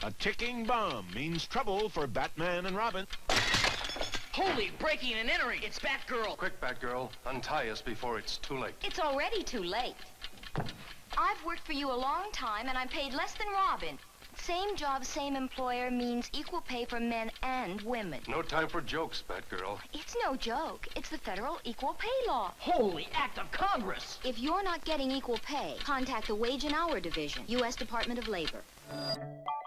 A ticking bomb means trouble for Batman and Robin. Holy, breaking and entering! It's Batgirl! Quick, Batgirl. Untie us before it's too late. It's already too late. I've worked for you a long time, and I'm paid less than Robin. Same job, same employer means equal pay for men and women. No time for jokes, Batgirl. It's no joke. It's the federal equal pay law. Holy act of Congress! If you're not getting equal pay, contact the Wage and Hour Division, U.S. Department of Labor.